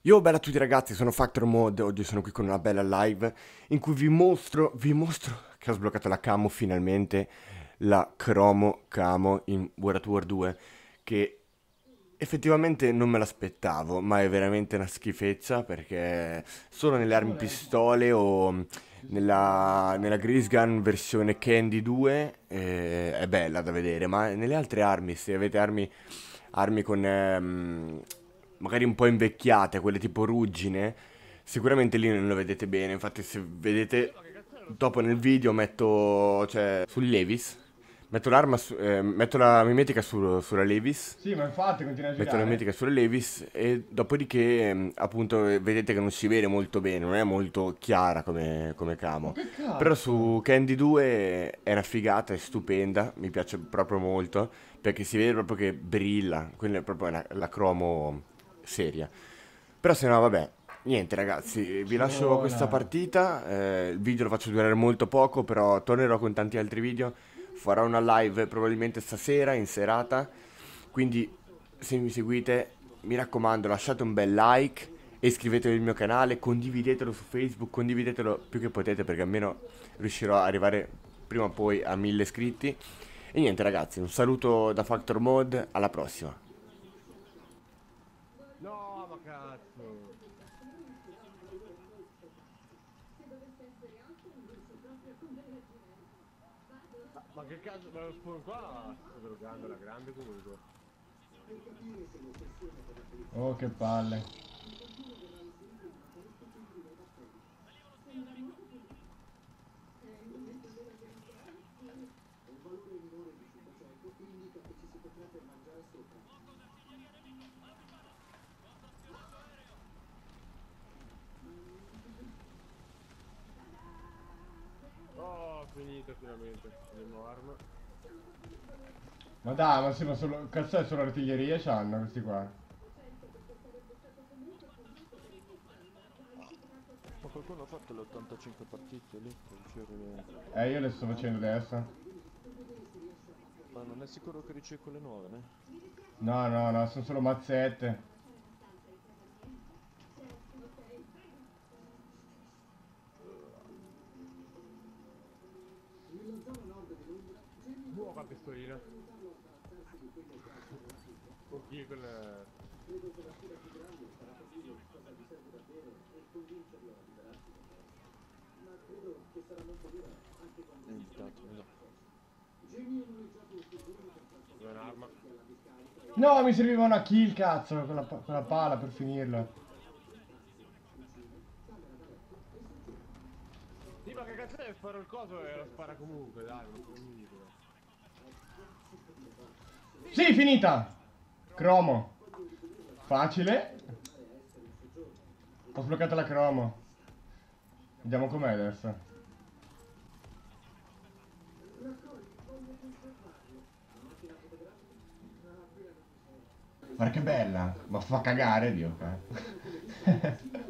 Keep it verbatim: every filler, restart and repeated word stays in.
Yo, bella a tutti ragazzi, sono Factor Mode, oggi sono qui con una bella live in cui vi mostro, vi mostro che ho sbloccato la camo finalmente, la Chromo Camo in World at War due, che effettivamente non me l'aspettavo, ma è veramente una schifezza perché solo nelle armi pistole o nella, nella Grease Gun versione Candy due eh, è bella da vedere, ma nelle altre armi, se avete armi, armi con ehm, magari un po' invecchiate, quelle tipo ruggine, sicuramente lì non lo vedete bene. Infatti se vedete dopo nel video metto, cioè, sul Levis, metto l'arma, su- eh, metto la mimetica su- sulla Levis. Sì, ma infatti continua a Metto la girare. mimetica sulle Levis e dopodiché ehm, appunto eh, vedete che non si vede molto bene, non è molto chiara come, come Ma camo. che Però cazzo? su Candy due è una figata, è stupenda, mi piace proprio molto perché si vede proprio che brilla, quella è proprio la, la cromo seria. Però se no vabbè, niente ragazzi, vi lascio questa Buona. partita, eh, il video lo faccio durare molto poco, però tornerò con tanti altri video, farò una live probabilmente stasera in serata, quindi se mi seguite, mi raccomando, lasciate un bel like e iscrivetevi al mio canale, condividetelo su Facebook, condividetelo più che potete perché almeno riuscirò ad arrivare prima o poi a mille iscritti. E niente ragazzi, un saluto da Factor Mode, alla prossima. No, ma cazzo. Ma, ma che cazzo, ma lo spawn qua sto drogando alla grande comunque. Oh, che palle. Oh, finito finalmente. Abbiamo arma. Ma dai, ma sì, ma solo. Cazzo è solo artiglieria c'hanno questi qua. Ma qualcuno ha fatto le ottantacinque partite lì per ricevere... Eh, io le sto facendo adesso. Ma non è sicuro che ricevi quelle nuove, né? No, no, no, sono solo mazzette. Buona pistolina. Ok, quella. È invitato, mi sa. Dove è un'arma? No, mi serviva una kill, cazzo, con la, pa- con la pala per finirla. Sì, ma che cazzo è? Sparo il coso e lo spara comunque, dai, non può finire. Sì, finita! Cromo. Facile. Ho sbloccato la cromo. Vediamo com'è adesso. Guarda che bella. Ma fa cagare, Dio.